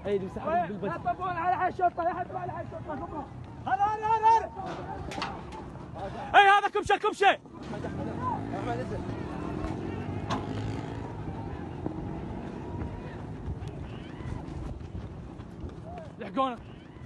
اي اللي مسحبين بالبث. يطبون على حي الشرطه، يحطوا على حي الشرطه. شكرا. هلا اي هذا كبشه كبشه. لحقونا.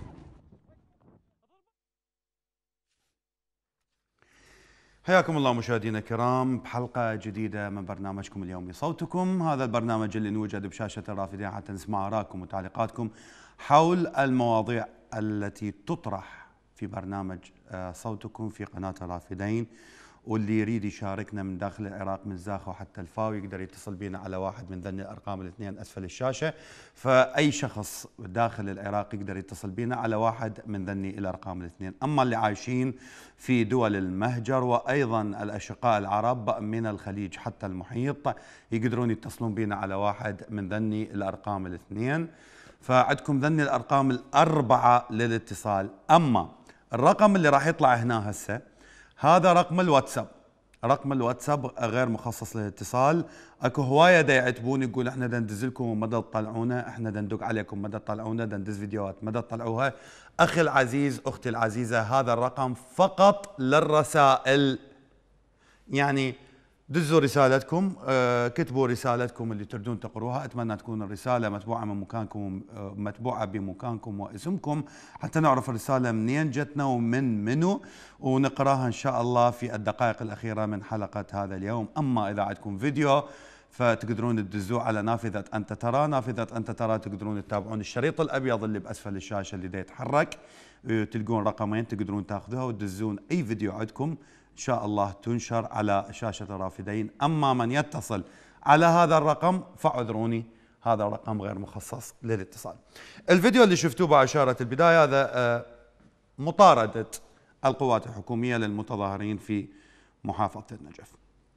حياكم الله مشاهدينا الكرام بحلقة جديدة من برنامجكم اليومي صوتكم. هذا البرنامج اللي نوجد بشاشة الرافدين حتى نسمع آراءكم وتعليقاتكم حول المواضيع التي تطرح في برنامج صوتكم في قناة الرافدين. واللي يريد يشاركنا من داخل العراق من زاخو حتى الفاو يقدر يتصل بنا على واحد من ذني الأرقام الاثنين أسفل الشاشة. فأي شخص داخل العراق يقدر يتصل بنا على واحد من ذني الأرقام الاثنين. أما اللي عايشين في دول المهجر وأيضا الأشقاء العرب من الخليج حتى المحيط يقدرون يتصلون بنا على واحد من ذني الأرقام الاثنين. فعندكم ذني الأرقام الأربعة للاتصال. أما الرقم اللي راح يطلع هنا هسه هذا رقم الواتساب. رقم الواتساب غير مخصص للاتصال. اكو هوايه دا يعتبون يقول احنا دا ندز لكم ومدى تطلعونا، احنا دا ندق عليكم مدى تطلعونا، دا ندز فيديوهات مدى تطلعوها. اخي العزيز اختي العزيزه هذا الرقم فقط للرسائل. يعني دزوا رسالتكم، كتبوا رسالتكم اللي تردون تقروها. اتمنى تكون الرساله متبوعه من مكانكم، متبوعه بمكانكم واسمكم حتى نعرف الرساله منين جتنا ومن منو، ونقراها ان شاء الله في الدقائق الاخيره من حلقه هذا اليوم. اما اذا عندكم فيديو فتقدرون تدزوه على نافذه انت ترى. نافذه انت ترى تقدرون تتابعون الشريط الابيض اللي باسفل الشاشه اللي دا يتحرك، تلقون رقمين تقدرون تاخذوها وتدزون اي فيديو عندكم إن شاء الله تنشر على شاشة الرافدين. أما من يتصل على هذا الرقم فاعذروني هذا الرقم غير مخصص للاتصال. الفيديو اللي شفتوه بإشارة البداية هذا مطاردة القوات الحكومية للمتظاهرين في محافظة النجف.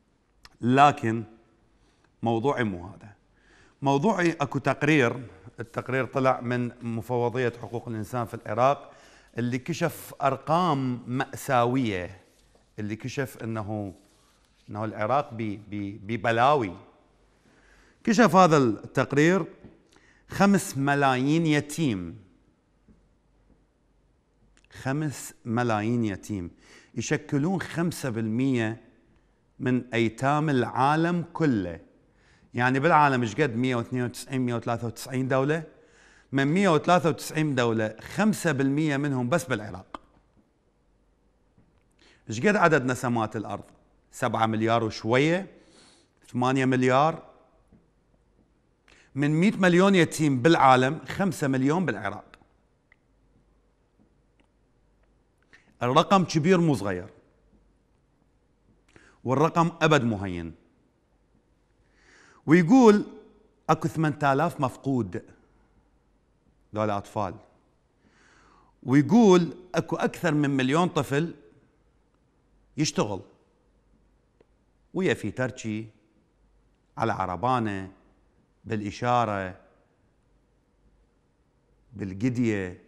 لكن موضوعي مو هذا. موضوعي أكو تقرير. التقرير طلع من مفوضية حقوق الإنسان في العراق اللي كشف أرقام مأساوية، اللي كشف انه العراق ببلاوي. كشف هذا التقرير 5 ملايين يتيم. 5 ملايين يتيم يشكلون 5% من ايتام العالم كله. يعني بالعالم ايش قد 192 193 دولة؟ من 193 دولة 5% منهم بس بالعراق. ايش قد عدد نسمات الارض؟ 7 مليار وشويه، 8 مليار. من 100 مليون يتيم بالعالم 5 مليون بالعراق. الرقم كبير مو صغير، والرقم ابد مو هين. ويقول اكو 8000 مفقود ذولا اطفال. ويقول اكو اكثر من 1,000,000 طفل يشتغل ويا في تركي على عربانة بالإشارة بالقدية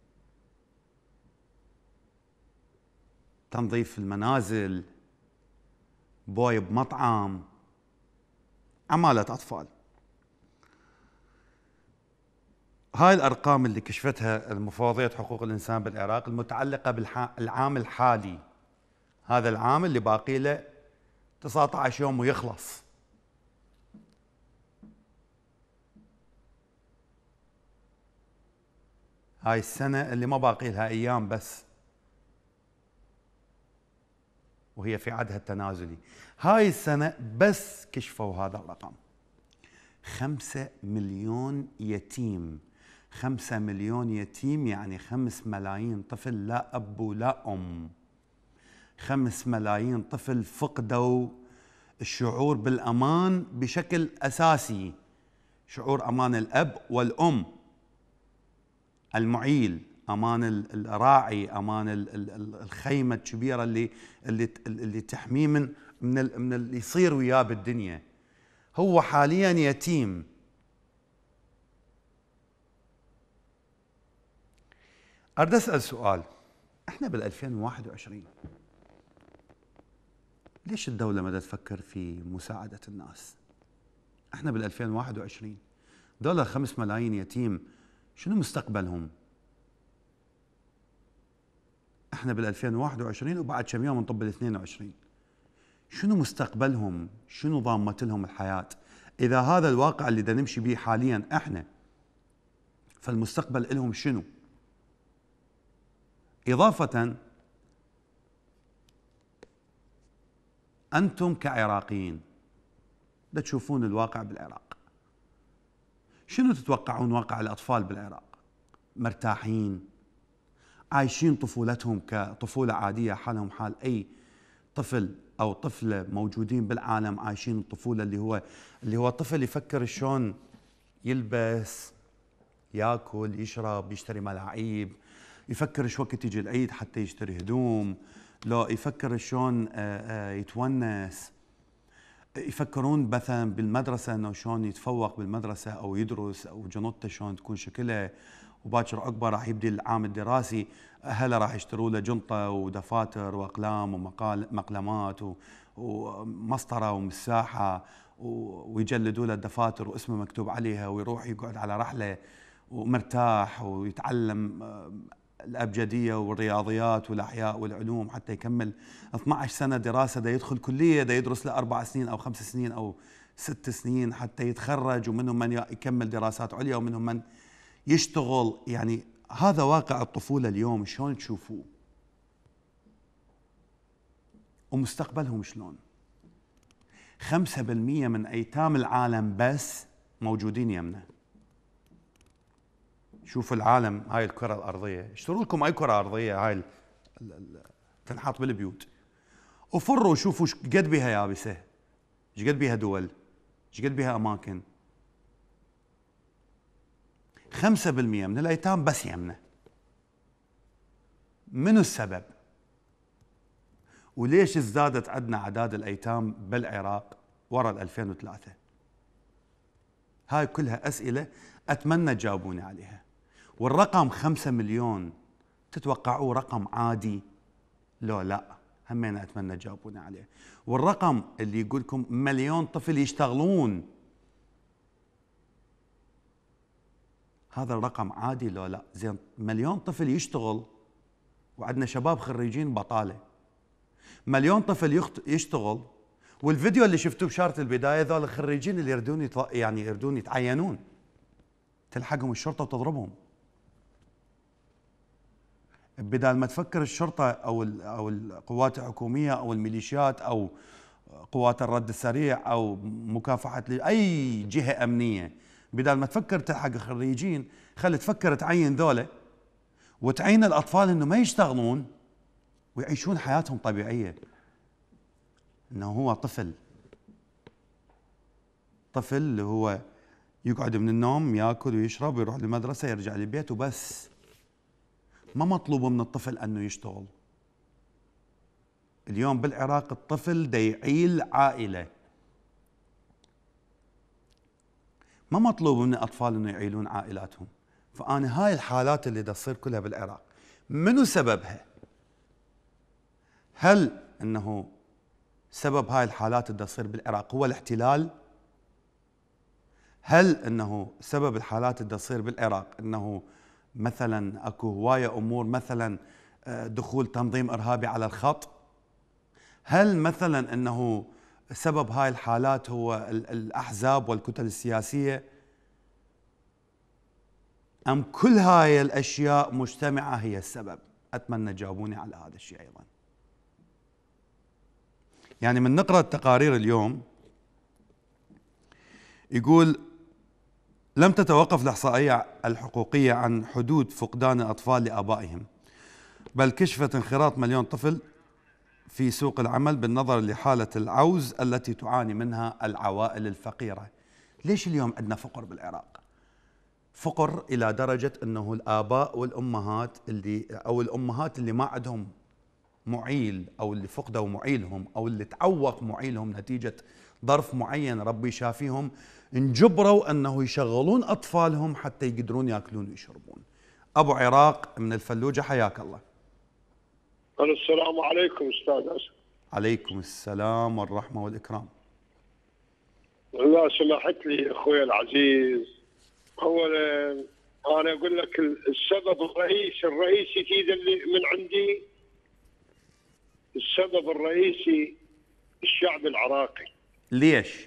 تنظيف المنازل بوي بمطعم عمالة أطفال. هاي الأرقام اللي كشفتها المفوضية حقوق الإنسان بالعراق المتعلقة بالعام الحالي. هذا العام اللي باقي له 19 يوم ويخلص. هاي السنة اللي ما باقي لها أيام بس وهي في عدها التنازلي. هاي السنة بس كشفوا هذا الرقم 5 مليون يتيم. 5 مليون يتيم يعني 5 ملايين طفل لا أب ولا أم. 5 ملايين طفل فقدوا الشعور بالأمان بشكل أساسي. شعور أمان الأب والأم، المعيل، أمان الراعي، أمان الخيمة الكبيرة اللي تحميه من اللي يصير وياه بالدنيا. هو حاليا يتيم. أريد أسأل سؤال. احنا بال2021 ليش الدولة ما تفكر في مساعدة الناس؟ احنا بال2021 دول 5 ملايين يتيم شنو مستقبلهم؟ احنا بال 2021 وبعد كم يوم نطب ال 22. شنو مستقبلهم؟ شنو ضامت لهم الحياة؟ إذا هذا الواقع اللي دا نمشي به حاليا احنا، فالمستقبل لهم شنو؟ إضافة أنتم كعراقيين دا تشوفون الواقع بالعراق، شنو تتوقعون واقع الأطفال بالعراق؟ مرتاحين، عايشين طفولتهم كطفولة عادية، حالهم حال أي طفل أو طفلة موجودين بالعالم، عايشين الطفولة اللي هو طفل يفكر شلون يلبس، ياكل، يشرب، يشتري ملاعيب، يفكر شو وقت يجي العيد حتى يشتري هدوم، لا يفكر شلون يتونس، يفكرون مثلا بالمدرسة انه شلون يتفوق بالمدرسة او يدرس، او جنطته شلون تكون شكلها، وباكر عقبه راح يبدي العام الدراسي اهله راح يشتروا له جنطه ودفاتر واقلام ومقلمات ومسطره ومساحه ويجلدوا له الدفاتر واسمه مكتوب عليها، ويروح يقعد على رحله ومرتاح ويتعلم الابجديه والرياضيات والاحياء والعلوم حتى يكمل 12 سنه دراسه، دا يدخل كليه، دا يدرس له 4 سنين او 5 سنين او 6 سنين حتى يتخرج، ومنهم من يكمل دراسات عليا ومنهم من يشتغل. يعني هذا واقع الطفولة اليوم، شلون تشوفوه؟ ومستقبلهم شلون؟ 5% من أيتام العالم بس موجودين يمنا. شوفوا العالم، هاي الكرة الأرضية، اشتروا لكم أي كرة أرضية هاي تنحط بالبيوت، وفروا شوفوا قد بها يابسة، ايش قد بها دول، ايش قد بها أماكن. 5% من الأيتام بس يمنا. منو السبب؟ وليش ازدادت عندنا أعداد الأيتام بالعراق وراء 2003؟ هاي كلها أسئلة أتمنى تجاوبوني عليها. والرقم 5 مليون تتوقعوه رقم عادي؟ لو لا، همين أتمنى تجاوبوني عليه. والرقم اللي يقول لكم مليون طفل يشتغلون، هذا الرقم عادي لو لا؟ زين، مليون طفل يشتغل وعندنا شباب خريجين بطالة، مليون طفل يشتغل، والفيديو اللي شفتوه بشارة البداية ذول الخريجين اللي يردون يتعينون، تلحقهم الشرطة وتضربهم. بدال ما تفكر الشرطة أو القوات الحكومية أو الميليشيات أو قوات الرد السريع أو مكافحة أي جهة أمنية، بدال ما تفكر تلحق الخريجين، خلي تفكر تعين ذولا وتعين الأطفال إنه ما يشتغلون ويعيشون حياتهم طبيعية. إنه هو طفل اللي هو يقعد من النوم، ياكل ويشرب ويروح للمدرسة، يرجع للبيت وبس. ما مطلوب من الطفل أنه يشتغل. اليوم بالعراق الطفل دا يعيل عائلة، ما مطلوب من الأطفال أنه يعيلون عائلاتهم. فأنا هاي الحالات اللي دا تصير كلها بالعراق منو سببها؟ هل أنه سبب هاي الحالات اللي دا تصير بالعراق هو الاحتلال؟ هل أنه سبب الحالات اللي دا تصير بالعراق أنه مثلا أكو هواية أمور، مثلا دخول تنظيم إرهابي على الخط؟ هل مثلا أنه سبب هاي الحالات هو الأحزاب والكتل السياسية؟ أم كل هاي الأشياء مجتمعة هي السبب؟ أتمنى تجاوبوني على هذا الشيء أيضا. يعني من نقرأ التقارير اليوم يقول: لم تتوقف الإحصائية الحقوقية عن حدود فقدان الأطفال لآبائهم، بل كشفت انخراط مليون طفل في سوق العمل بالنظر لحالة العوز التي تعاني منها العوائل الفقيرة. ليش اليوم عندنا فقر بالعراق؟ فقر إلى درجة أنه الآباء والأمهات الأمهات اللي ما عندهم معيل، أو اللي فقدوا معيلهم، أو اللي تعوق معيلهم نتيجة ظرف معين ربي يشافيهم، انجبروا أنه يشغلون أطفالهم حتى يقدرون يأكلون ويشربون. أبو عراق من الفلوجة، حياك الله. السلام عليكم أستاذ أسد. عليكم السلام والرحمة والإكرام. لا سمحت لي أخوي العزيز، أولا انا اقول لك السبب الرئيسي تيد اللي من عندي، السبب الرئيسي الشعب العراقي. ليش؟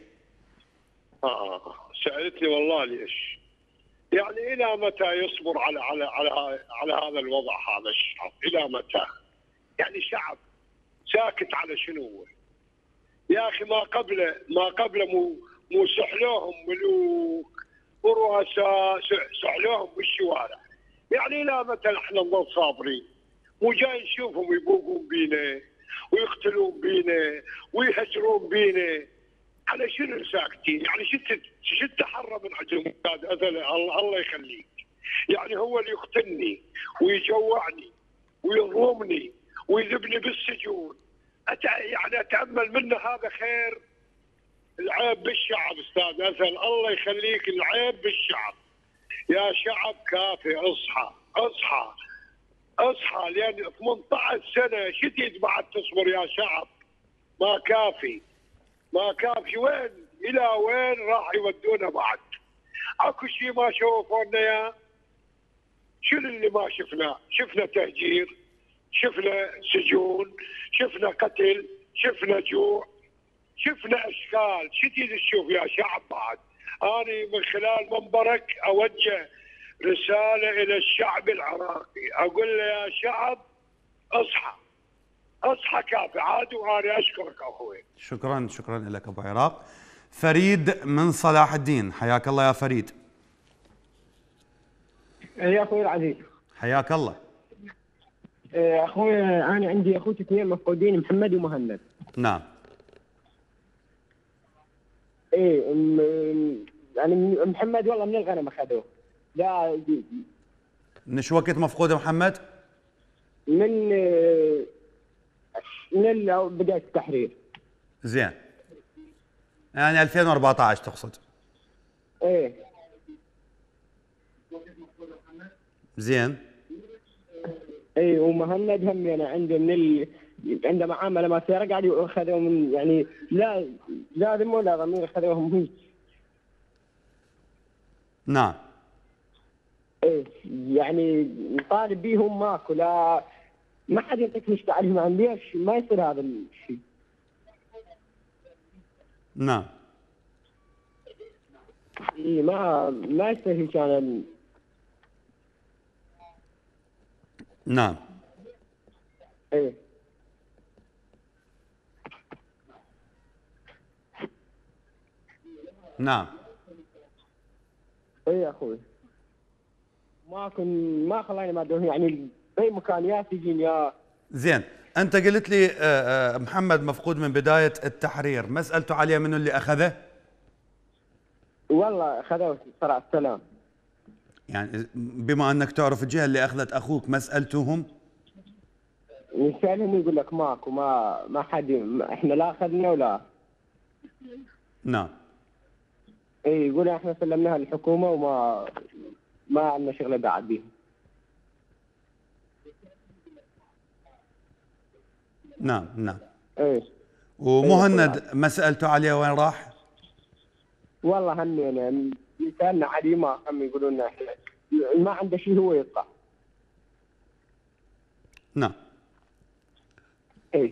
سألتني والله ليش؟ يعني الى متى يصبر على هذا الوضع، هذا الشعب الى متى؟ يعني شعب ساكت على شنو هو؟ يا اخي ما قبله مو سحلوهم ملوك ورؤساء، سحلوهم بالشوارع. يعني الى متى احنا نظل صابرين؟ مو جاي نشوفهم يبوقون بينا ويقتلون بينا ويهجرون بينا، على شنو ساكتين؟ يعني شو التحرى من عندهم؟ الله يخليك. يعني هو اللي يقتلني ويجوعني ويظلمني ويذبني بالسجون، يعني اتامل منه هذا خير؟ العيب بالشعب استاذ أسل، الله يخليك، العيب بالشعب. يا شعب كافي، اصحى اصحى اصحى، لان 18 سنه شتيت بعد تصبر يا شعب؟ ما كافي ما كافي. وين الى وين راح يودونا بعد؟ اكو شيء ما شوفونا يا؟ شنو اللي ما شفناه؟ شفنا تهجير، شفنا سجون، شفنا قتل، شفنا جوع، شفنا اشكال. شو تريد تشوف يا شعب بعد؟ انا من خلال منبرك اوجه رساله الى الشعب العراقي، اقول له يا شعب اصحى اصحى كافي عاد. وانا اشكرك اخوي. شكرا لك ابو عراق. فريد من صلاح الدين، حياك الله يا فريد. يا اخوي العزيز، حياك الله. اخوي انا عندي اخوتي اثنين مفقودين، محمد ومهند. نعم. ايه يعني محمد والله من الغنم اخذوه. لا من شو وقت مفقود محمد؟ من بدايه التحرير. زين، يعني 2014 تقصد؟ ايه. زين. ايه، ومهند هم يعني عنده عنده معامله ما سياره، قاعد ياخذوه من يعني لا لازم ولا ضمير اخذوهم هيك. نعم. ايه يعني نطالب بيهم ماكو، لا ما حد يعطيك مشكلة عليهم. عن ليش ما يصير هذا الشيء؟ نعم. ايه ما يصير هيك. انا نعم. ايه نعم. ايه يا اخوي، ما خلاني ما ادوه يعني باي مكان يا سجين يا. زين، انت قلت لي محمد مفقود من بدايه التحرير، مسالته عليه منو اللي اخذه؟ والله اخذوه صراع السلام. يعني بما انك تعرف الجهه اللي اخذت اخوك، مسالتهم؟ نسالهم يقول لك ماكو، ما حد، احنا لا اخذنا ولا. نعم. ايه يقول احنا سلمناها للحكومه ما عندنا شغله بعد بيهم. نعم. نعم. ايه. ومهند ما سالته عليه وين راح؟ والله هم يعني سالنا عليه ما هم يقولون لنا احنا ما عنده شيء هو يطلع. نعم. ايه.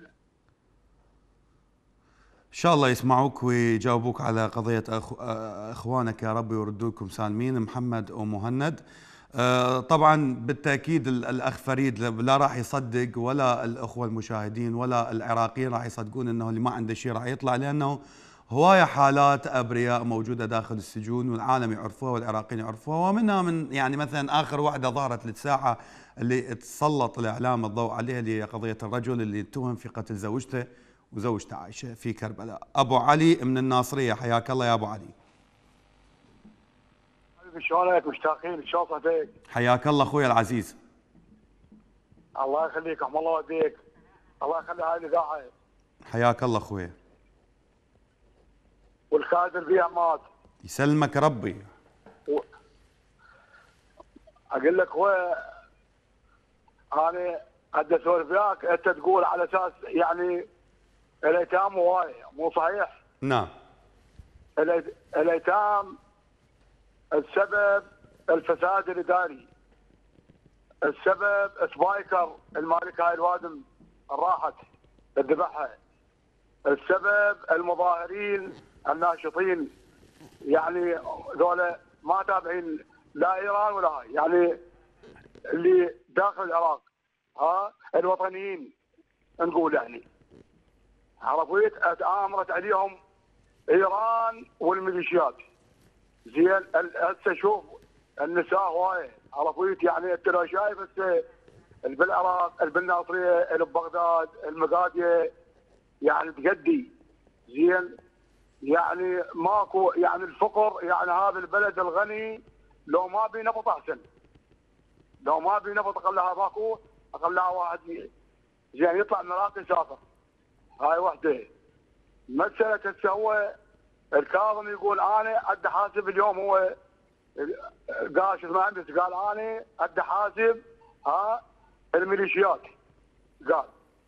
ان شاء الله يسمعوك ويجاوبوك على قضيه اخوانك يا رب، ويردوكم سالمين محمد ومهند. طبعا بالتاكيد الاخ فريد لا راح يصدق، ولا الاخوه المشاهدين ولا العراقيين راح يصدقون انه اللي ما عنده شيء راح يطلع، لانه هوايه حالات ابرياء موجوده داخل السجون، والعالم يعرفوها والعراقيين يعرفوها، ومنها من يعني مثلا اخر واحده ظهرت للساعه اللي تسلط الاعلام الضوء عليها، اللي هي قضيه الرجل اللي اتهم في قتل زوجته وزوجته عائشه في كربلاء. ابو علي من الناصريه، حياك الله يا ابو علي. شلونك؟ مشتاقين، شلون صحتك؟ حياك الله اخوي العزيز. الله يخليك، رحم الله والديك، الله يخلي هاي الاذاعه. حياك الله اخوي. والكادر فيها مات. يسلمك ربي. اقول لك هو انا قد اسولف وياك، انت تقول على اساس يعني الايتام هوايه، مو صحيح؟ نعم. الايتام السبب الفساد الاداري، السبب سبايكر المالك هاي الوادم راحت ذبحها، السبب المظاهرين الناشطين يعني ذولا ما تابعين لا ايران ولا هاي، يعني اللي داخل العراق الوطنيين نقول يعني عرفت تآمرت عليهم ايران والميليشيات. زين هسه شوف النساء هوايه عرفت يعني انت لو شايف هسه بالعراق بالناصريه ببغداد المقاديه يعني تقدي زين يعني ماكو يعني الفقر يعني هذا البلد الغني لو ما بي نفط احسن، لو ما بي نفط اقلها ماكو اقلها واحد زين يطلع من العراق يسافر. هاي وحده. مساله هسه هو الكاظم يقول انا ادي حاسب اليوم، هو قال شو اسمه عندس قال انا ادي حاسب الميليشيات. قال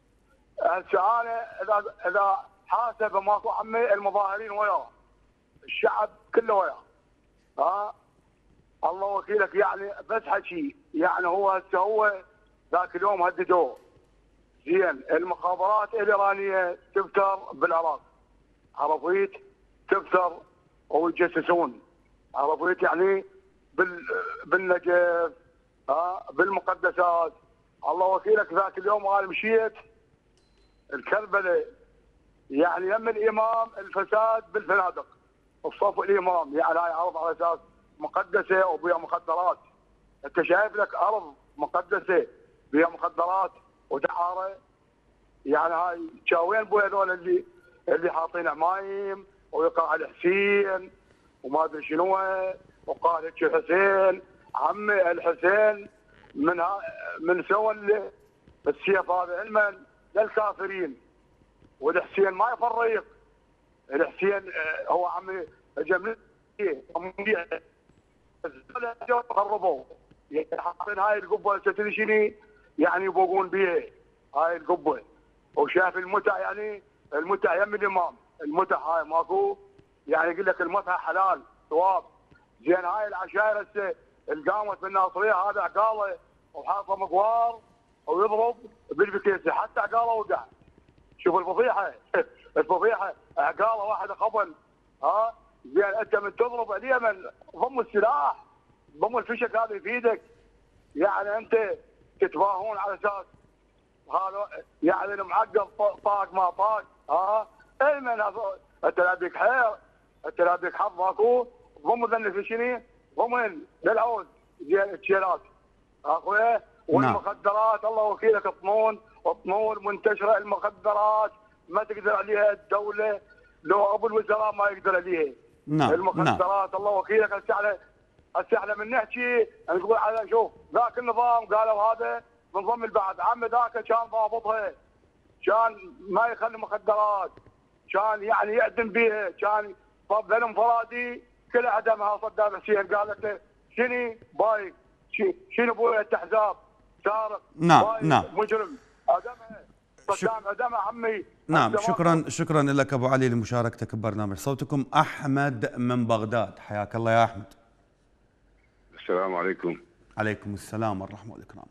هسه انا اذا حاسب ماكو عمي المظاهرين وياه الشعب كله وياه الله وكيلك يعني بس حكي يعني هو هسه هو ذاك اليوم هددوه. زين المخابرات الايرانيه تفتر بالعراق عرفت تفتر ويتجسسون عرفت يعني بالنجف بالمقدسات. الله وكيلك ذاك اليوم انا مشيت الكربلاء يعني يم الامام الفساد بالفنادق بصف الامام يعني هاي ارض على اساس مقدسه وبها مخدرات. انت شايف لك ارض مقدسه بها مخدرات ودعاره يعني هاي تشاوين بو هذول اللي حاطين عمايم ويقرا على حسين وما ادري شنو وقال هيك حسين عمي الحسين من سوى السيف هذا علما للكافرين والحسين ما يفرق. الحسين هو عمي جميل خربوه يعني حاطين هاي القبه تدري شنو يعني يبوقون بيها هاي القبه وشاف المتع يعني المتع يم الامام المتع هاي ماكو يعني يقول لك المتع حلال ثواب. زين هاي العشائر هسه القامت بالناصريه هذا عقاله وحاطه مقوار ويضرب بالبكيسه حتى عقاله وقع. شوف الفضيحه الفضيحه عقاله واحده قبل زين انت من تضرب اليمن ضم السلاح ضم الفشك هذا يفيدك يعني انت تتباهون على اساس هذا يعني المعقد طاق ما طاق ايمن انت لا بيك حير انت لا بيك حظ ماكو ضم ذن في شنو ضمن للعود زين التشيلات اخويا والمخدرات الله وكيلك طنون منتشره المخدرات ما تقدر عليها الدوله لو ابو الوزراء ما يقدر عليها. نعم المخدرات الله وكيلك هسه احنا من نحكي نقول على شوف ذاك النظام قالوا هذا من ضمن البعض عمي ذاك كان ضابطها كان ما يخلي مخدرات كان يعني يعدم بيها كان طب الانفرادي كل عدمها صدام حسين قال لك شنو بايك شنو ابويا التحزاب سارق نعم مجرم عدمها صدام عدمها عمي. نعم شكرا لك ابو علي لمشاركتك ببرنامج صوتكم. احمد من بغداد حياك الله يا احمد. السلام عليكم. عليكم السلام والرحمه والاكرام.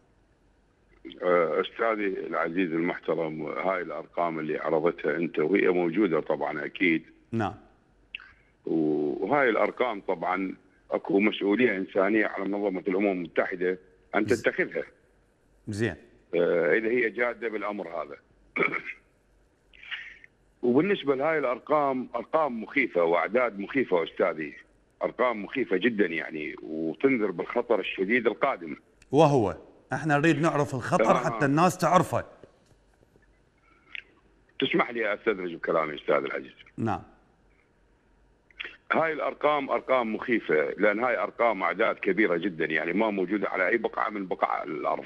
استاذي العزيز المحترم هاي الارقام اللي عرضتها انت وهي موجوده طبعا اكيد. نعم. وهاي الارقام طبعا اكو مسؤوليه انسانيه على منظمه الامم المتحده ان تتخذها. زين. اذا هي جاده بالامر هذا. وبالنسبه لهاي الارقام ارقام مخيفه واعداد مخيفه استاذي. ارقام مخيفه جدا يعني وتنذر بالخطر الشديد القادم. وهو احنا نريد نعرف الخطر حتى الناس تعرفه. تسمح لي استدرج بكلامي استاذ العزيز. نعم. هاي الارقام ارقام مخيفه لان هاي ارقام اعداد كبيره جدا يعني ما موجوده على اي بقعه من بقع الارض.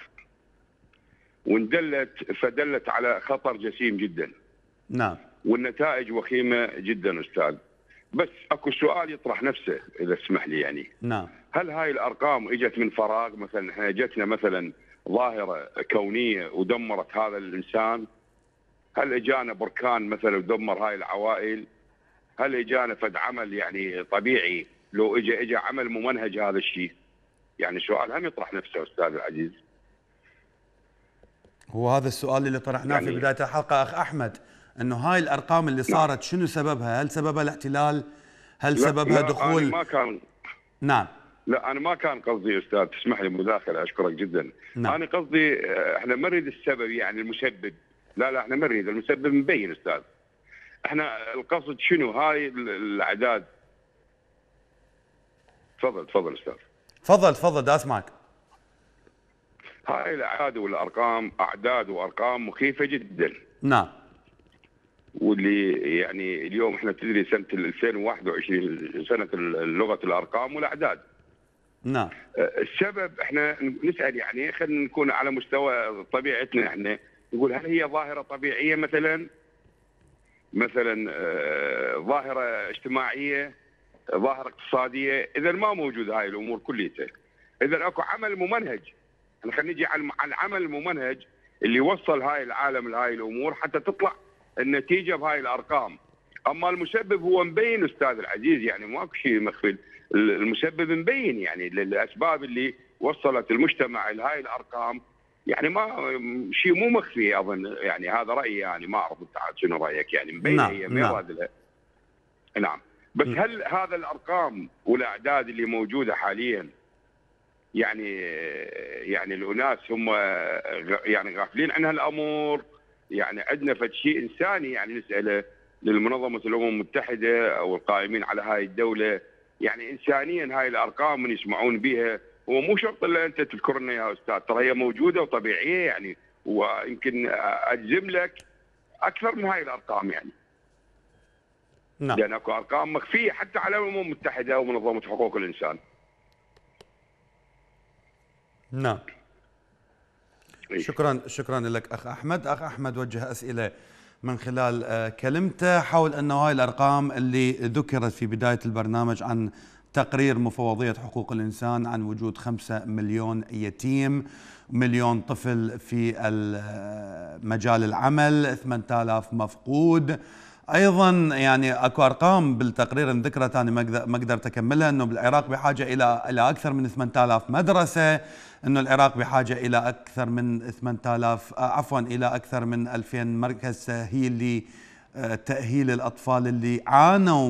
فدلت على خطر جسيم جدا. نعم. والنتائج وخيمه جدا استاذ. بس اكو سؤال يطرح نفسه اذا تسمح لي يعني. نعم. هل هاي الارقام اجت من فراغ مثلا احنا اجتنا مثلا ظاهره كونيه ودمرت هذا الانسان؟ هل اجانا بركان مثلا ودمر هاي العوائل؟ هل اجانا فد عمل يعني طبيعي لو اجى عمل ممنهج هذا الشيء؟ يعني سؤال هم يطرح نفسه استاذ العزيز. هو هذا السؤال اللي طرحناه يعني في بداية الحلقة أخ أحمد، أنه هاي الأرقام اللي صارت شنو سببها؟ هل سببها الاحتلال؟ هل سببها لا دخول؟ أنا ما كان نعم. لا انا ما كان قصدي استاذ، تسمح لي مداخله، اشكرك جدا. نعم. انا قصدي احنا ما نريد السبب يعني المسبب، لا احنا ما نريد المسبب مبين استاذ. احنا القصد شنو هاي الاعداد. تفضل استاذ. تفضل دا اسمعك. هاي الاعداد والارقام اعداد وارقام مخيفه جدا. نعم. واللي يعني اليوم احنا تدري سنه 2021 سنه لغه الارقام والاعداد. نعم. السبب احنا نسال يعني خلينا نكون على مستوى طبيعتنا، احنا نقول هل هي ظاهره طبيعيه مثلا ظاهره اجتماعيه، ظاهره اقتصاديه؟ اذا ما موجود هاي الامور كليتها، اذا اكو عمل ممنهج. احنا خلينا نجي على العمل الممنهج اللي وصل هاي العالم لهاي الامور حتى تطلع النتيجه بهاي الارقام. اما المسبب هو مبين استاذ العزيز، يعني ماكو شيء مخفي، المسبب مبين يعني الاسباب اللي وصلت المجتمع لهاي الارقام، يعني ما شيء مو مخفي اظن، يعني هذا رايي، يعني ما اعرف انت شنو رايك، يعني مبينه هي ما يراد. نعم. بس هل هذا الارقام والاعداد اللي موجوده حاليا يعني الاناس هم يعني غافلين عن هالامور؟ يعني عندنا فد شيء انساني يعني نساله للمنظمه الامم المتحده او القائمين على هاي الدوله، يعني انسانيا هاي الارقام من يسمعون بها، هو مو شرط الا انت تذكر لنا يا استاذ، ترى هي موجوده وطبيعيه يعني، ويمكن اجزم لك اكثر من هاي الارقام يعني. نعم. لان اكو ارقام مخفيه حتى على الامم المتحده ومنظمه حقوق الانسان. نعم. شكرا لك اخ احمد. اخ احمد وجه اسئله من خلال كلمته حول انه هاي الارقام اللي ذكرت في بدايه البرنامج عن تقرير مفوضيه حقوق الانسان عن وجود 5 مليون يتيم، مليون طفل في مجال العمل، 8000 مفقود. ايضا يعني اكو ارقام بالتقرير ذكرت، انا ما قدرت اكملها، انه بالعراق بحاجه الى اكثر من 8000 مدرسه، انه العراق بحاجه الى اكثر من 8000 الى اكثر من 2000 مركز تاهيل الاطفال اللي عانوا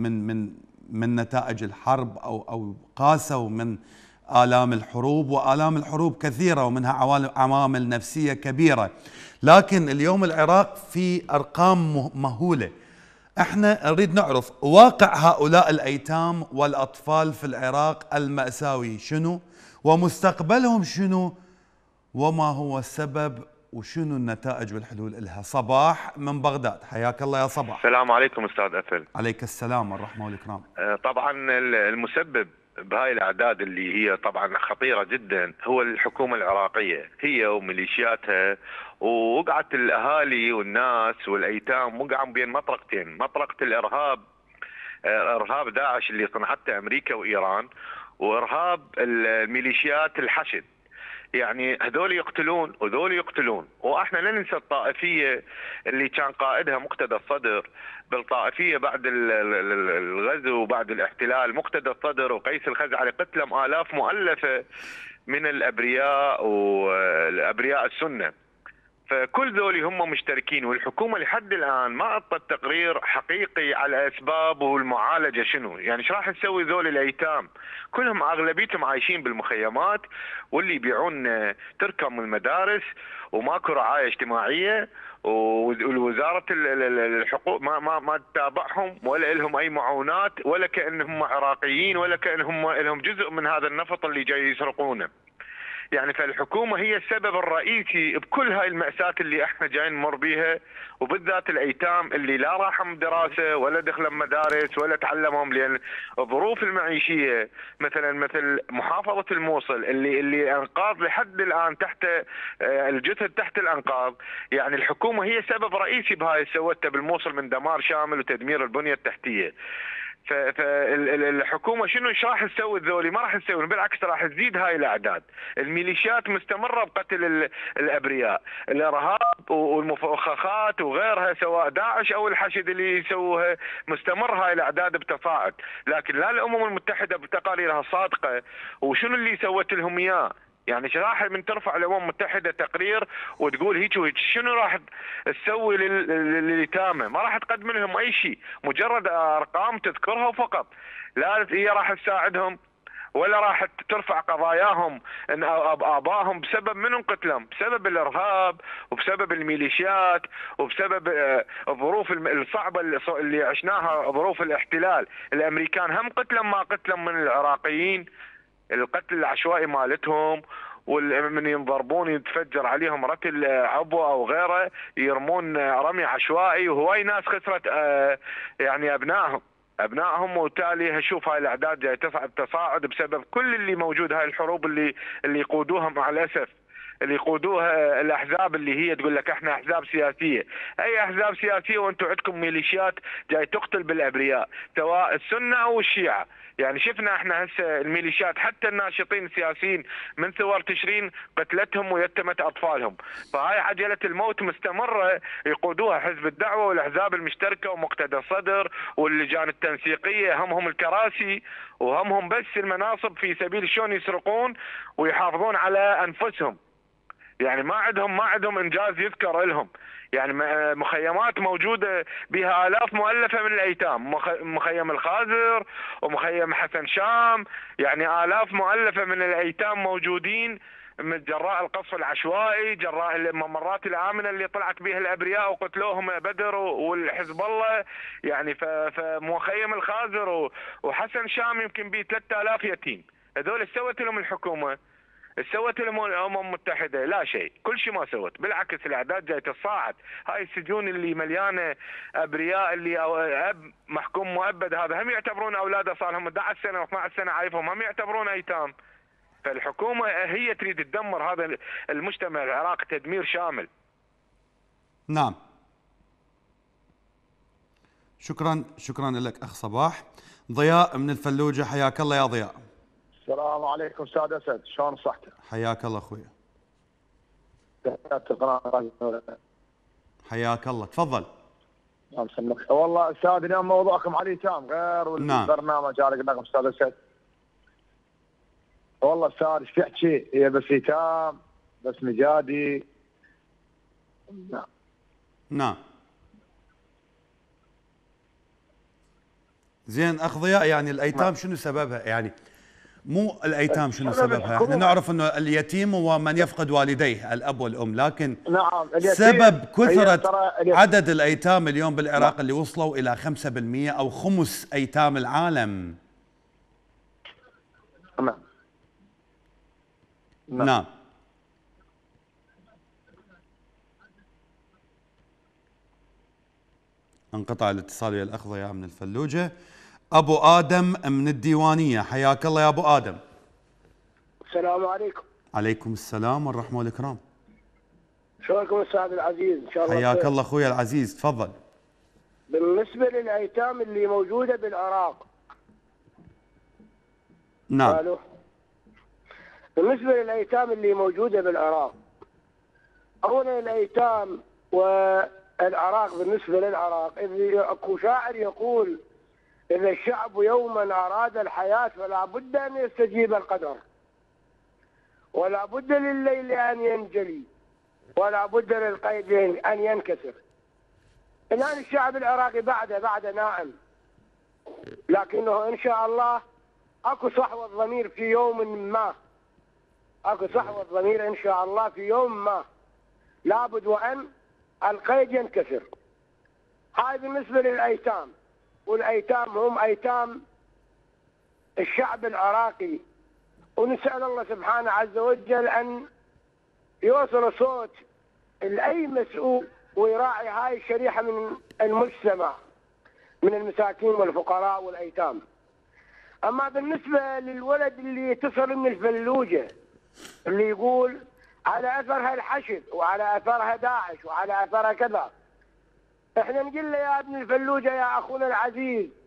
من نتائج الحرب او قاسوا من آلام الحروب، وآلام الحروب كثيرة ومنها عوامل نفسية كبيرة. لكن اليوم العراق في أرقام مهولة. احنا نريد نعرف واقع هؤلاء الأيتام والأطفال في العراق المأساوي شنو، ومستقبلهم شنو، وما هو السبب، وشنو النتائج والحلول لها. صباح من بغداد، حياك الله يا صباح. السلام عليكم أستاذ أثل. عليك السلام والرحمة والإكرام. طبعا المسبب بهاي الأعداد اللي هي طبعا خطيرة جدا هو الحكومة العراقية، هي وميليشياتها، ووقعت الأهالي والناس والأيتام وقعوا بين مطرقتين، مطرقة الإرهاب، إرهاب داعش اللي صنعته أمريكا وإيران، وإرهاب الميليشيات الحشد. يعني هذول يقتلون وذول يقتلون، واحنا لا ننسى الطائفيه اللي كان قائدها مقتدى الصدر، بالطائفيه بعد الغزو وبعد الاحتلال، مقتدى الصدر وقيس الخزعلي قتلهم آلاف مؤلفه من الابرياء والابرياء السنه. فكل ذولي هم مشتركين، والحكومه لحد الان ما اعطت تقرير حقيقي على اسباب والمعالجه شنو، يعني ايش راح تسوي ذولي الايتام؟ كلهم اغلبيتهم عايشين بالمخيمات، واللي يبيعون تركم المدارس، وماكو رعايه اجتماعيه، ووزاره الحقوق ما تتابعهم ولا لهم اي معونات، ولا كانهم عراقيين، ولا كانهم لهم جزء من هذا النفط اللي جاي يسرقونه. يعني فالحكومة هي السبب الرئيسي بكل هاي المأساة اللي احنا جايين نمر بيها، وبالذات الأيتام اللي لا راحوا دراسة ولا دخلوا مدارس ولا تعلمهم، لأن الظروف المعيشية مثل محافظة الموصل اللي أنقاض لحد الآن تحت الجثث تحت الأنقاض. يعني الحكومة هي سبب رئيسي بهاي سوته بالموصل من دمار شامل وتدمير البنية التحتية. فالحكومه شنو ايش راح تسوي ذولي؟ ما راح تسوي، بالعكس راح تزيد هاي الاعداد. الميليشيات مستمره بقتل الابرياء، الارهاب والمفخخات وغيرها سواء داعش او الحشد اللي يسووها، مستمر هاي الاعداد بتصاعد. لكن لا الامم المتحده بتقاريرها الصادقه وشنو اللي سوت لهم اياه؟ يعني راح من ترفع الامم المتحده تقرير وتقول هيك وهيك، شنو راح تسوي لليتامى؟ ما راح تقدم لهم اي شيء، مجرد ارقام تذكرها فقط. لا هي راح تساعدهم ولا راح ترفع قضاياهم ان ابائهم بسبب منهم قتلهم، بسبب الارهاب وبسبب الميليشيات وبسبب الظروف الصعبه اللي عشناها، ظروف الاحتلال. الامريكان هم قتلهم ما قتلهم من العراقيين، القتل العشوائي مالتهم، ومن ينضربون يتفجر عليهم رتل عبوه او غيره، يرمون رمي عشوائي، وهواي ناس خسرت يعني ابنائهم، وبالتالي شوف هاي الاعداد جاي تصاعد بسبب كل اللي موجود. هاي الحروب اللي يقودوها مع الاسف، اللي يقودوها الاحزاب اللي هي تقول لك احنا احزاب سياسيه. اي احزاب سياسيه وانتم عندكم ميليشيات جاي تقتل بالابرياء، سواء السنه او الشيعه. يعني شفنا احنا هسه الميليشيات حتى الناشطين السياسيين من ثوار تشرين قتلتهم ويتمت اطفالهم. فهاي عجله الموت مستمره يقودوها حزب الدعوه والاحزاب المشتركه ومقتدى الصدر واللجان التنسيقيه، همهم الكراسي وهمهم بس المناصب في سبيل شلون يسرقون ويحافظون على انفسهم. يعني ما عندهم انجاز يذكر لهم. يعني مخيمات موجوده بها الاف مؤلفه من الايتام، مخيم الخازر ومخيم حسن شام، يعني الاف مؤلفه من الايتام موجودين من جراء القصف العشوائي، جراء الممرات الامنه اللي طلعت بها الابرياء وقتلوهم بدر والحزب الله. يعني فمخيم الخازر وحسن شام يمكن به 3000 يتيم. هذول ايش سوت لهم الحكومه؟ سوت لهم الامم المتحده؟ لا شيء، كل شيء ما سوت، بالعكس الاعداد جاي تصاعد. هاي السجون اللي مليانه ابرياء اللي اب محكوم مؤبد هذا هم يعتبرون اولاده صار لهم 11 سنه و12 سنه عايفهم، هم يعتبرون ايتام. فالحكومه هي تريد تدمر هذا المجتمع العراقي تدمير شامل. نعم. شكرا لك اخ صباح. ضياء من الفلوجه، حياك الله يا ضياء. السلام عليكم استاذ اسد، شلون صحتك؟ حياك الله اخويا. حياك الله، تفضل. والله استاذ اليوم موضوعكم على الايتام غير والبرنامج على قدامكم استاذ اسد. والله استاذ ايش تحكي؟ هي بس ايتام، بس مجادي. نعم. زين اخ ضياء، يعني الايتام شنو سببها؟ يعني مو الايتام شنو سببها؟ احنا نعرف انه اليتيم هو من يفقد والديه الاب والام، لكن نعم سبب كثرة عدد الايتام اليوم بالعراق اللي وصلوا الى 5% او خمس ايتام العالم. نعم. انقطع الاتصال ويا الاخ ضياء من الفلوجه. ابو ادم من الديوانيه، حياك الله يا ابو ادم. السلام عليكم. عليكم السلام والرحمه والاكرام. شلونكم استاذ العزيز؟ ان شاء الله حياك الله اخوي العزيز، تفضل. بالنسبه للايتام اللي موجوده بالعراق. نعم. قالوا بالنسبه للايتام اللي موجوده بالعراق، اولا الايتام والعراق، بالنسبه للعراق اكو شاعر يقول: إذا الشعب يوما أراد الحياة فلا بد أن يستجيب القدر، ولا بد لليل أن ينجلي، ولا بد للقيد أن ينكسر. الآن الشعب العراقي بعد نائم، لكنه إن شاء الله أكو صحوة ضمير في يوم ما، أكو صحوة ضمير إن شاء الله في يوم ما، لابد وأن القيد ينكسر. هاي بالنسبة للأيتام، والأيتام هم أيتام الشعب العراقي، ونسأل الله سبحانه عز وجل أن يوصل صوت لأي مسؤول ويراعي هاي الشريحة من المجتمع من المساكين والفقراء والأيتام. أما بالنسبة للولد اللي يتصل من الفلوجة اللي يقول على أثرها الحشد وعلى أثرها داعش وعلى أثرها كذا، احنا نقول له يا ابن الفلوجة يا اخونا العزيز،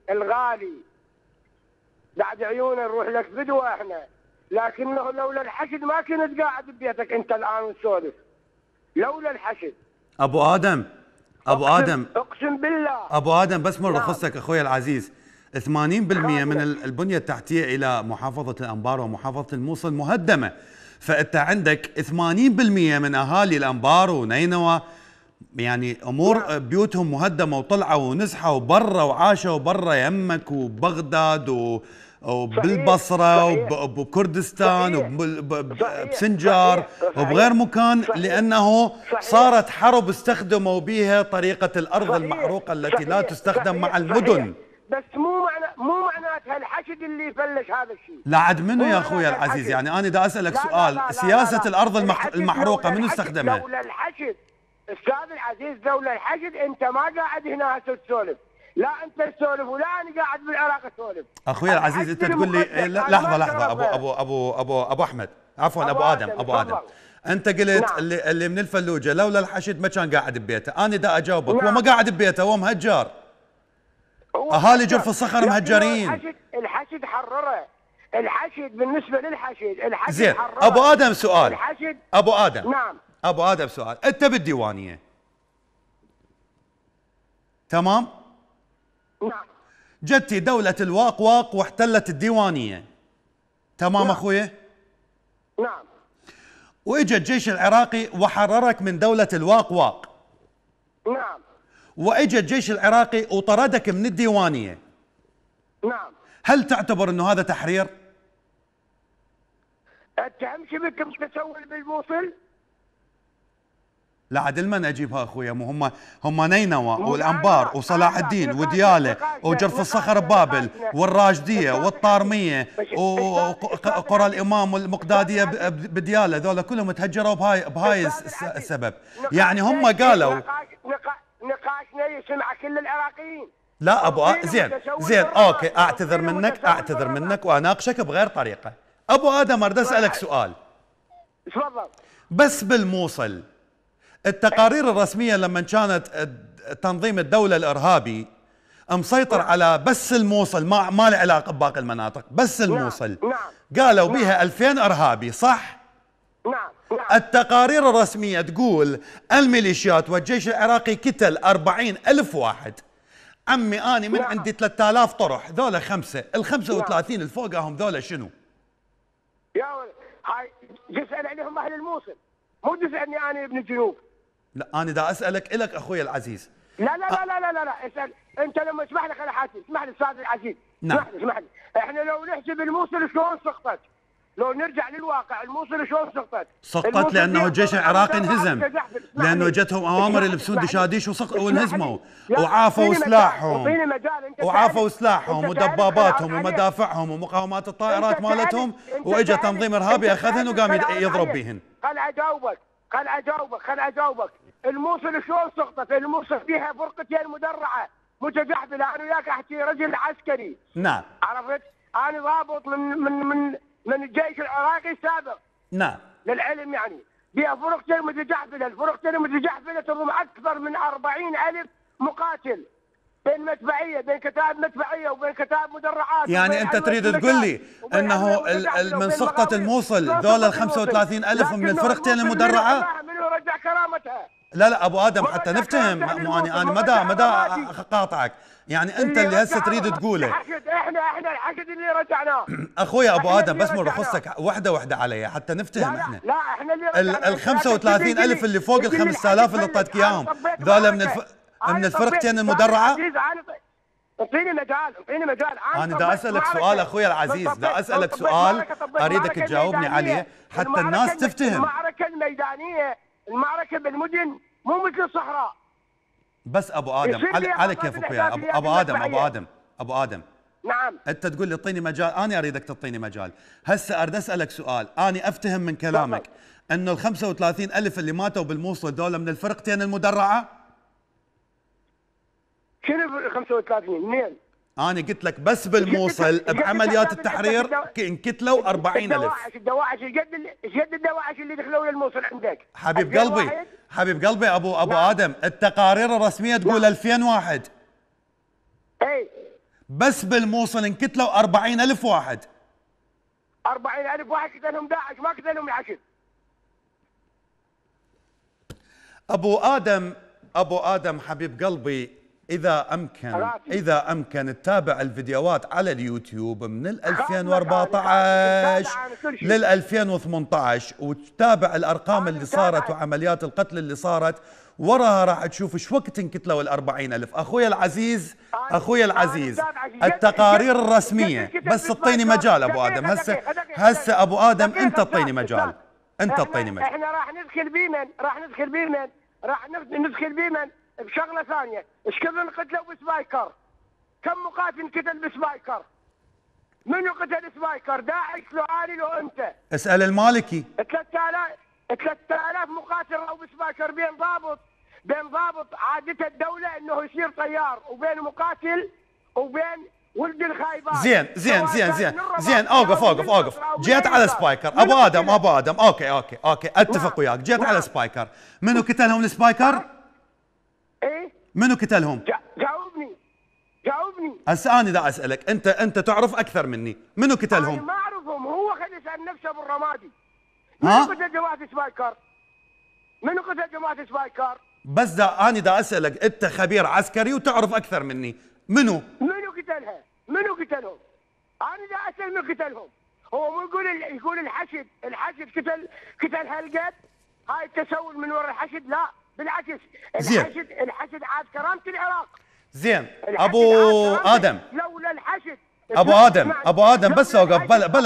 الغالي بعد عيونه نروح لك بدوه احنا، لكنه لولا الحشد ما كنت قاعد ببيتك انت الان ونسولف. لولا الحشد. ابو ادم اقسم بالله ابو ادم بس من رخصتك اخوي العزيز، 80% من البنيه التحتيه الى محافظه الانبار ومحافظه الموصل مهدمه، فانت عندك 80% من اهالي الانبار ونينوى يعني امور بيوتهم مهدمه وطلعوا ونزحوا برا وعاشوا برا يمك وبغداد وبالبصره وبكردستان وبسنجار وبغير مكان، لانه صارت حرب استخدموا بها طريقه الارض المحروقه التي لا تستخدم مع المدن. بس مو معناتها الحشد اللي يفلش هذا الشيء. لا عاد منو يا اخوي العزيز؟ يعني انا دا اسالك سؤال، لا سياسه لا الارض المحروقه منو استخدمها؟ لولا الحشد استاذ العزيز، لولا الحشد انت ما قاعد هنا هسه تسولف، لا انت تسولف ولا انا قاعد بالعراق اسولف. اخوي العزيز انت تقول لي لحظه ابو احمد، عفوا ابو ادم انت قلت اللي من الفلوجه لولا الحشد ما كان قاعد ببيته، انا دا اجاوبك هو ما قاعد ببيته، هو مهجر. اهالي جرف الصخر مهجرين. الحشد حرره، الحشد بالنسبه للحشد زين حرره. ابو ادم سؤال، الحشد ابو ادم نعم ابو ادم سؤال، انت بالديوانيه تمام؟ نعم. جتي دولة الواقواق واحتلت الديوانية تمام نعم. اخويا؟ نعم. واجى الجيش العراقي وحررك من دولة الواقواق. نعم. واجى الجيش العراقي وطردك من الديوانية. نعم. هل تعتبر انه هذا تحرير؟ اتهم شبك متسول بالموصل؟ لا عاد من اجيبها اخويا، هم نينوى والانبار وصلاح الدين ودياله وجرف الصخر ببابل والراجديه والطارميه وقرى الامام والمقداديه بدياله، ذولا كلهم تهجروا بهاي السبب. يعني هم قالوا نقاشنا يسمع كل العراقيين. لا ابو زين اوكي، اعتذر منك واناقشك بغير طريقه. ابو ادم اريد اسالك سؤال. تفضل. بس بالموصل التقارير الرسمية لما كانت تنظيم الدولة الإرهابي مسيطر على بس الموصل، ما له علاقة بباقي المناطق، بس الموصل. نعم. قالوا بها 2000 إرهابي صح؟ نعم. التقارير الرسمية تقول الميليشيات والجيش العراقي قتل 40,000 واحد. عمي أنا من عندي 3000 طرح، ذولا خمسة، ال 35 اللي فوقهم ذولا شنو؟ يا ولد هاي تسأل عليهم أهل الموصل، مو تسألني أنا ابن الجنوب. لا أنا دا أسألك إلك أخوي العزيز. لا اسأل أنت لما اسمح لي خلي حاجتي، اسمح لي أستاذ العزيز. نعم. اسمح لي. إحنا لو نحسب الموصل شلون سقطت، لو نرجع للواقع الموصل شلون سقطت لأنه الجيش العراقي انهزم، لأنه جتهم أوامر يلبسون دشاديش وانهزموا وعافوا سلاحهم ودباباتهم ومدافعهم ومقاومات الطائرات مالتهم، واجى تنظيم إرهابي أخذهن وقام يضرب بهن. خل أجاوبك. الموصل شلون سقطت؟ الموصل فيها فرقتين مدرعة متجحفلة، أنا وياك أحكي رجل عسكري. نعم. عرفت؟ أنا ضابط من الجيش العراقي السابق. نعم. للعلم يعني فيها فرقتين متجحفلة، الفرقتين المتجحفلة تضم أكثر من 40,000 مقاتل بين مدفعية، بين كتائب مدفعية وبين كتائب مدرعات. يعني أنت تريد تقول لي أنه من سقطة الموصل ذول ال 35,000 من الفرقتين المدرعة؟ منو رجع كرامتها؟ لا ابو ادم حتى نفتهم، انا مدى قاطعك، يعني انت اللي هسه تريد تقوله. احنا الحشد اللي رجعناه. اخوي ابو ادم بس من رخصتك وحده علي حتى نفتهم. احنا لا احنا اللي رجعناه ال 35,000 اللي فوق ال 5000 اللي اعطيتك اياهم ذولا من الفرقتين المدرعه. اعطيني مجال. انا دا اسالك سؤال اخوي العزيز، دا اسالك سؤال اريدك تجاوبني عليه حتى الناس تفتهم. المعركه الميدانيه، المعركه بالمدن مو مثل الصحراء. بس ابو ادم على كيفك ويا ابو ادم. نعم. انت تقول لي اعطيني مجال، انا اريدك تعطيني مجال. هسه اريد اسالك سؤال، انا افتهم من كلامك انه ال 35,000 اللي ماتوا بالموصل دول من الفرقتين المدرعه؟ شنو 35 منين؟ أنا قلت لك بس بالموصل بعمليات التحرير انقتلوا 40,000. الدواعش قد الدواعش اللي دخلوا للموصل عندك. حبيب قلبي ابو ادم، التقارير الرسميه تقول 2000 واحد. اي بس بالموصل انقتلوا 40,000 واحد. 40,000 واحد قتلهم داعش، ما قتلهم الحشد. ابو ادم حبيب قلبي، اذا امكن تتابع الفيديوهات على اليوتيوب من 2014 لل 2018 وتتابع الارقام اللي صارت وعمليات القتل اللي صارت، وراها راح تشوف ايش وقت انقتلوا ال 40,000. اخوي العزيز التقارير الرسميه، بس اعطيني مجال ابو ادم. هسه ابو ادم انت تعطيني مجال، احنا راح ندخل بيمن بشغله ثانيه. ايش كثر انقتلوا بسبايكر؟ كم مقاتل انقتل بسبايكر؟ منو قتل سبايكر؟ داعش لو اني لو انت؟ اسال المالكي. 3000 مقاتل او بسبايكر، بين ضابط عادة الدولة انه يصير طيار، وبين مقاتل وبين ولد الخايبات. زين اوقف. جيت على سبايكر ابو ادم اوكي اتفق وياك. جيت على سبايكر، منو قتلهم السبايكر؟ ايه منو قتلهم؟ جاوبني. هسه انا دا اسالك، انت تعرف اكثر مني، منو قتلهم؟ انا ما اعرفهم، هو خلي يسال نفسه بالرمادي. منو قتل جماعة سبايكر؟ بس انا دا اسالك، انت خبير عسكري وتعرف اكثر مني، منو قتلها؟ منو قتلهم؟ انا دا اسال من قتلهم. هو مو يقول الحشد قتل هالقد؟ هاي التسول من وراء الحشد؟ لا بالعكس، الحشد عاد كرامة العراق. زين ابو ادم، لولا الحشد ابو ادم بس اوقف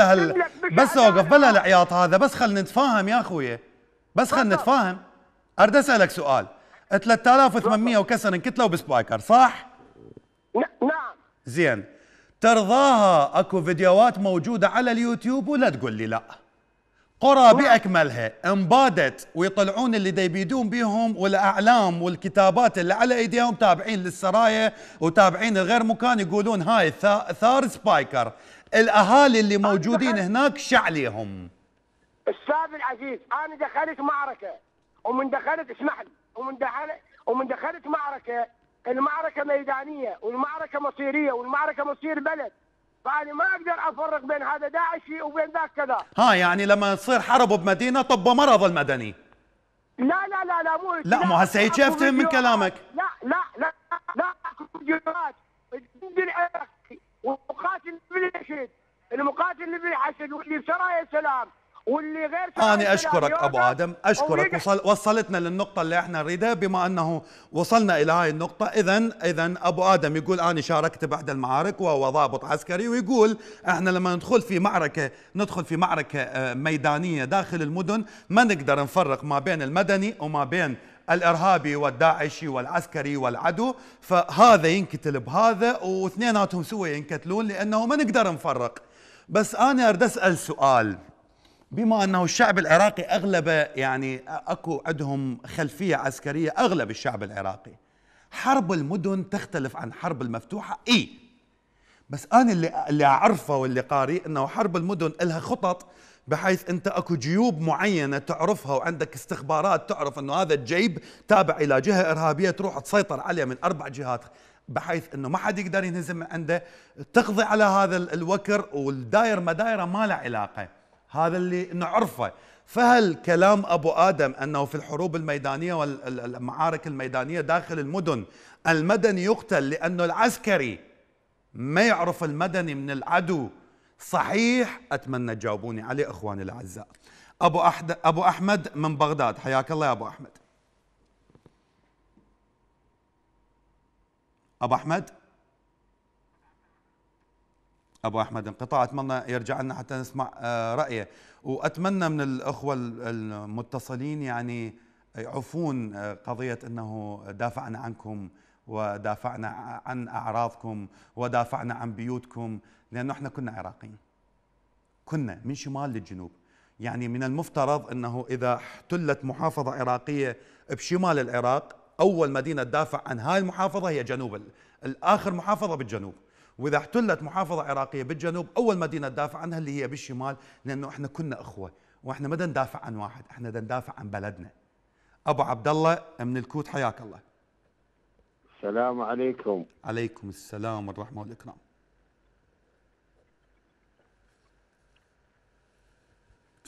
بلا العياط هذا، بس خلينا نتفاهم يا اخوي، بس خلينا نتفاهم. اريد اسالك سؤال. 3800 وكسر انقتلوا بسبايكر صح؟ نعم. زين، ترضاها اكو فيديوهات موجوده على اليوتيوب ولا تقول لي لا؟ قرى باكملها انبادت ويطلعون اللي يبيدون بيهم، والاعلام والكتابات اللي على ايديهم تابعين للسرايا وتابعين الغير مكان، يقولون هاي ثار سبايكر. الاهالي اللي موجودين هناك شعليهم. استاذ العزيز، انا دخلت معركه، ومن دخلت اسمح لي، ومن دخلت معركه، المعركه ميدانيه والمعركه مصيريه والمعركه مصير بلد، فأنا ما أقدر أفرق بين هذا داعشي وبين ذاك كذا. يعني لما تصير حرب بمدينة طب مرض المدني. لا مو هسه هيك افتهم من كلامك. لا اكو فيديوهات الجند العراقي والمقاتل بالحشد، المقاتل اللي بالحشد واللي بسرايا سلام واللي غير سرايا. أنا أشكرك أبو آدم، أشكرك. وصلتنا للنقطة اللي احنا نريدها. بما أنه وصلنا إلى هاي النقطة، إذا أبو آدم يقول أنا شاركت بإحدى المعارك وهو ضابط عسكري، ويقول احنا لما ندخل في معركة ميدانية داخل المدن ما نقدر نفرق ما بين المدني وما بين الإرهابي والداعشي والعسكري والعدو، فهذا ينقتل بهذا واثنيناتهم سوا ينقتلون لأنه ما نقدر نفرق. بس أنا أريد أسأل سؤال. بما أنه الشعب العراقي أغلبه يعني أكو عندهم خلفية عسكرية، أغلب الشعب العراقي، حرب المدن تختلف عن حرب المفتوحة. بس أنا اللي أعرفه واللي قاري أنه حرب المدن لها خطط، بحيث أنت أكو جيوب معينة تعرفها، وعندك استخبارات تعرف أنه هذا الجيب تابع إلى جهة إرهابية، تروح تسيطر عليه من 4 جهات بحيث أنه ما حد يقدر ينهزم من عنده، تقضي على هذا الوكر، والداير مدايرة ما له علاقة. هذا اللي نعرفه. فهل كلام أبو آدم أنه في الحروب الميدانية والمعارك الميدانية داخل المدن المدني يقتل لأنه العسكري ما يعرف المدني من العدو صحيح؟ أتمنى تجاوبوني عليه أخواني الأعزاء. أبو أحمد من بغداد، حياك الله يا أبو أحمد. أبو أحمد انقطاع، أتمنى يرجع لنا حتى نسمع رأيه. وأتمنى من الأخوة المتصلين يعني يعفون قضية أنه دافعنا عنكم ودافعنا عن أعراضكم ودافعنا عن بيوتكم، لأنه احنا كنا عراقيين، كنا من شمال للجنوب. يعني من المفترض أنه إذا احتلت محافظة عراقية بشمال العراق، أول مدينة تدافع عن هاي المحافظة هي جنوب، الآخر محافظة بالجنوب. وإذا احتلت محافظة عراقية بالجنوب، أول مدينة تدافع عنها اللي هي بالشمال، لأنه احنا كنا أخوة، وإحنا ما ندافع عن واحد، احنا ندافع عن بلدنا. أبو عبد الله من الكوت، حياك الله. السلام عليكم. عليكم السلام والرحمة والإكرام.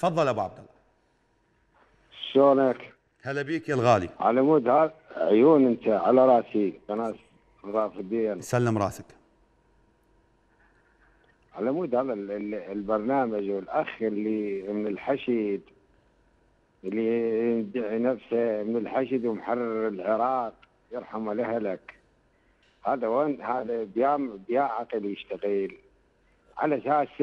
تفضل ابو عبد الله. شلونك؟ هلا بيك يا الغالي. على مود هذا عيون انت على راسي قناه رافدين. سلم راسك. على مود هذا البرنامج والاخ اللي من الحشد اللي يدعي نفسه من الحشد ومحرر العراق يرحم الاهلك. هذا وين هذا بيا عقل يشتغل على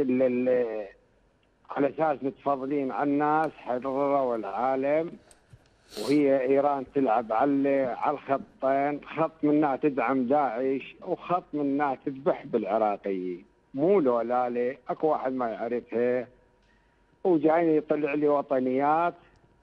اساس متفضلين على الناس حرروا العالم، وهي ايران تلعب على الخطين، خط منها تدعم داعش وخط منها تذبح بالعراقيين. مو لولالي اكو واحد ما يعرفها وجايني يطلع لي وطنيات،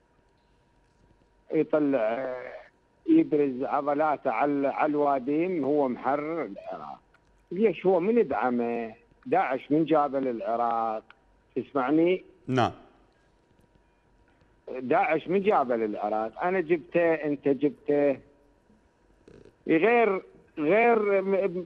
يطلع يبرز عضلاته على الوادين. هو محرر العراق. ليش هو من يدعمه؟ داعش من جابه للعراق؟ تسمعني؟ نعم. داعش من جابه للعراق؟ انا جبته، انت جبته، غير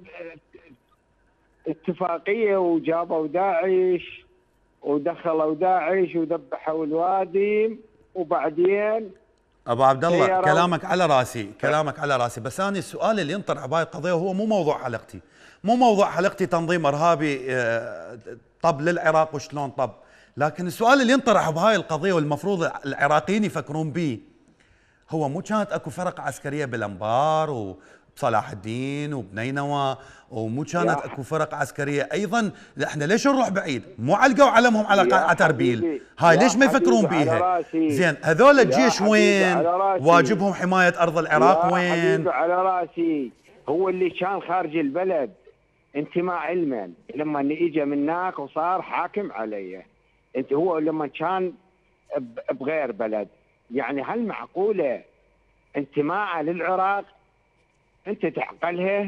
اتفاقيه وجابوا داعش ودخلوا داعش وذبحوا الوادي. وبعدين ابو عبد الله كلامك على راسي، كلامك على راسي، بس انا السؤال اللي ينطرح بهاي القضيه هو مو موضوع حلقتي، مو موضوع حلقتي تنظيم ارهابي طب للعراق وشلون طب، لكن السؤال اللي ينطرح بهاي القضيه والمفروض العراقيين يفكرون به هو مو كانت اكو فرق عسكريه بالانبار وبصلاح الدين وبنينوى، ومو كانت اكو فرق عسكريه ايضا؟ احنا ليش نروح بعيد؟ مو علقوا علمهم على قلعه اربيل، هاي ليش ما يفكرون بيها؟ زين هذول الجيش وين؟ واجبهم حمايه ارض العراق وين؟ على راسي. هو اللي كان خارج البلد انتماء علما لما اجى من هناك وصار حاكم عليه. انت هو لما كان بغير بلد، يعني هل معقوله انتماء للعراق انت تعقلها؟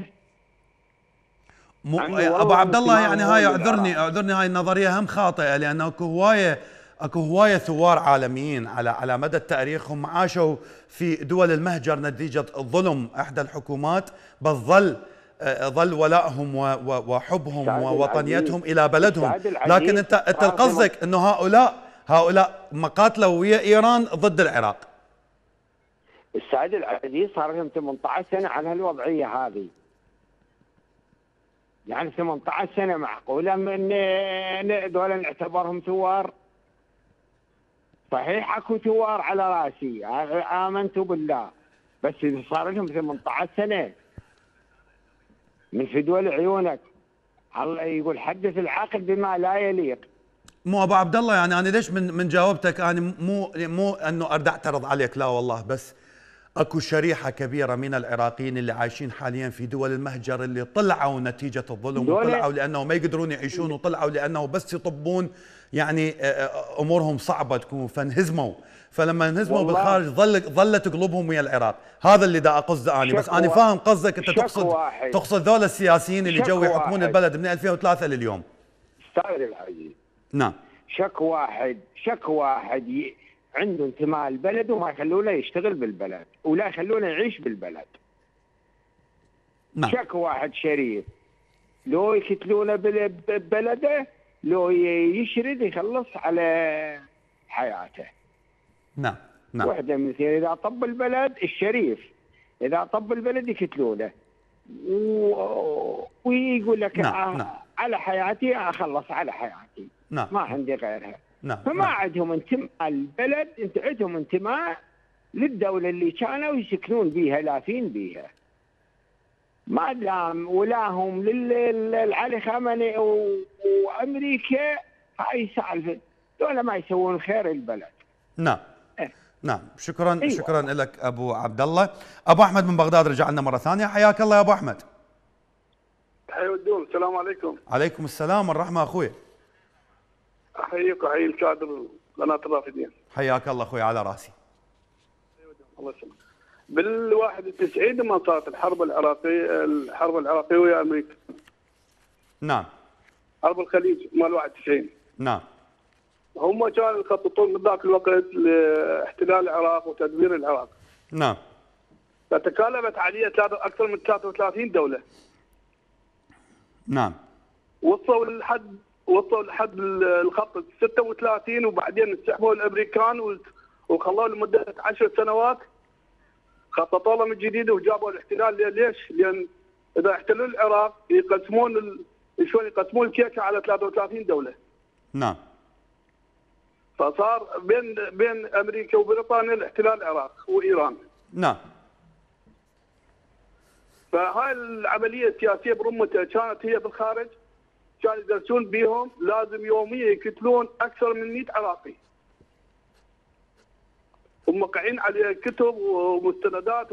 ابو عبد الله يعني هاي اعذرني هاي النظريه هم خاطئه، لان اكو هوايه ثوار عالميين على مدى التاريخ هم عاشوا في دول المهجر نتيجه ظلم احدى الحكومات، بس ظل ولائهم وحبهم ووطنيتهم الى بلدهم. لكن انت قصدك انه هؤلاء ما قاتلوا ويا ايران ضد العراق. السعد العزيز صار لهم 18 سنه على هالوضعيه هذه. يعني 18 سنه معقوله من دول نعتبرهم ثوار؟ صحيح اكو ثوار على راسي، امنت بالله، بس صار لهم 18 سنه من فدوى عيونك. الله يقول حدث العاقل بما لا يليق. مو ابو عبد الله يعني انا ليش من جاوبتك انا مو انه اريد اعترض عليك، لا والله، بس اكو شريحه كبيره من العراقيين اللي عايشين حاليا في دول المهجر اللي طلعوا نتيجه الظلم، وطلعوا لانه ما يقدرون يعيشون، وطلعوا لانه بس يطبون يعني امورهم صعبه تكون، فانهزموا، فلما انهزموا بالخارج ظلت قلوبهم ويا العراق. هذا اللي دا اقصده اني، بس انا فاهم قصدك انت تقصد ذول السياسيين اللي جو يحكمون البلد من 2003 لليوم. استاذ العزيز، نعم، شك واحد عنده انتماء البلد وما يخلونه يشتغل بالبلد ولا يخلونه يعيش بالبلد. نعم. شك واحد شريف لو يقتلونه ببلده، لو يشرد يخلص على حياته. نعم نعم. واحدة من الاثنين، اذا طب البلد الشريف، اذا طب البلد يقتلونه ويقول لك نعم. على حياتي اخلص على حياتي. نعم. ما عندي غيرها. نعم. فما نعم. عندهم انتماء البلد، انت عندهم انتماء للدولة اللي كانوا يسكنون بيها لافين بيها. ما دام ولاهم للعلي خامنئي وامريكا، هاي سالفه، دول ما يسوون خير البلد. نعم. نعم، شكرا. أيوة. شكرا لك ابو عبد الله. ابو احمد من بغداد رجع لنا مره ثانيه، حياك الله يا ابو احمد. حي الدول، السلام عليكم. عليكم السلام والرحمه اخوي. احييك واحيي الكادر قناه الرافدين. حياك الله اخوي، على راسي. الله يسلمك. بال91 لما صارت الحرب العراقيه ويا امريكا. نعم. حرب الخليج مال 91. نعم. هم كانوا يخططون من ذاك الوقت لاحتلال العراق وتدمير العراق. نعم. فتكالبت عليه اكثر من 33 دوله. نعم. وصلوا لحد وصلوا لحد الخط 36 وبعدين انسحبوا الامريكان وخلوه لمده 10 سنوات، خططوا لهم من جديد وجابوا الاحتلال. ليش؟ لان اذا احتلوا العراق يقسمون شلون يقسمون الكيكه على 33 دوله. نعم. فصار بين امريكا وبريطانيا الاحتلال العراق وايران. نعم. فهاي العمليه السياسيه برمتها كانت هي بالخارج، كانوا يدرسون بيهم لازم يوميا يقتلون اكثر من 100 عراقي. وموقعين عليه كتب ومستندات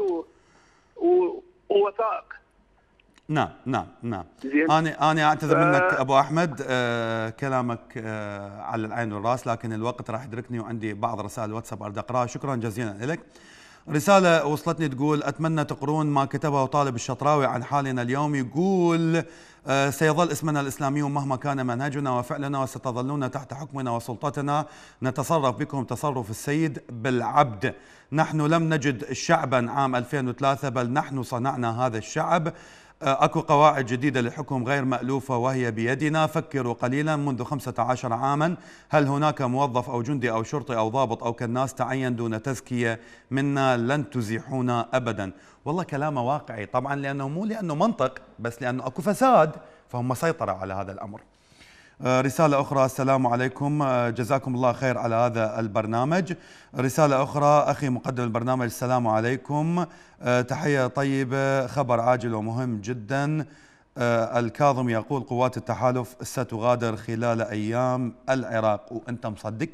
ووثائق. نعم نعم نعم. انا اعتذر منك ابو احمد، كلامك على العين والراس، لكن الوقت راح يدركني وعندي بعض رسائل الواتساب اريد اقراها. شكرا جزيلا لك. رسالة وصلتني تقول أتمنى تقرون ما كتبه طالب الشطراوي عن حالنا اليوم. يقول سيظل اسمنا الإسلامي مهما كان منهجنا وفعلنا، وستظلون تحت حكمنا وسلطتنا، نتصرف بكم تصرف السيد بالعبد. نحن لم نجد شعبا عام 2003 بل نحن صنعنا هذا الشعب. أكو قواعد جديدة للحكم غير مألوفة وهي بيدنا. فكروا قليلا، منذ 15 عاما هل هناك موظف أو جندي أو شرطي أو ضابط أو كناس تعين دون تزكية منا؟ لن تزيحونا أبدا. والله كلامه واقعي طبعا، لأنه مو لأنه منطق، بس لأنه أكو فساد فهم سيطرة على هذا الأمر. رسالة أخرى، السلام عليكم، جزاكم الله خير على هذا البرنامج. رسالة أخرى، أخي مقدم البرنامج، السلام عليكم، تحية طيبة، خبر عاجل ومهم جدا. الكاظم يقول قوات التحالف ستغادر خلال أيام العراق، وأنت مصدق؟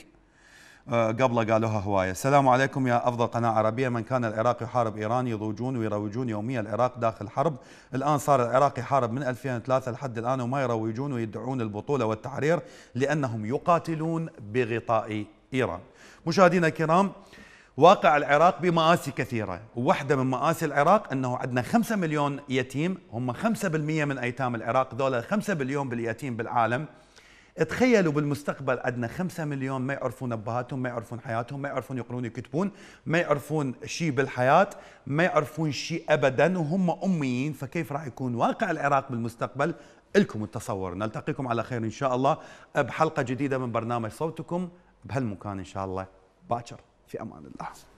قبل قالوها هواية. السلام عليكم يا أفضل قناة عربية. من كان العراق يحارب إيران يضوجون ويروجون يوميا العراق داخل حرب. الآن صار العراق يحارب من 2003 لحد الآن وما يروجون ويدعون البطولة والتحرير لأنهم يقاتلون بغطاء إيران. مشاهدينا الكرام، واقع العراق بمآسي كثيرة، وواحدة من مآسي العراق أنه عندنا 5 مليون يتيم، هم 5% من أيتام العراق، دولة 5 مليون باليتيم بالعالم. تخيلوا بالمستقبل عندنا 5 مليون ما يعرفون أبهاتهم، ما يعرفون حياتهم، ما يعرفون يقرون يكتبون، ما يعرفون شيء بالحياة، ما يعرفون شيء أبدا وهم أميين. فكيف راح يكون واقع العراق بالمستقبل؟ لكم التصور. نلتقيكم على خير إن شاء الله بحلقة جديدة من برنامج صوتكم بهالمكان إن شاء الله باكر. في أمان الله.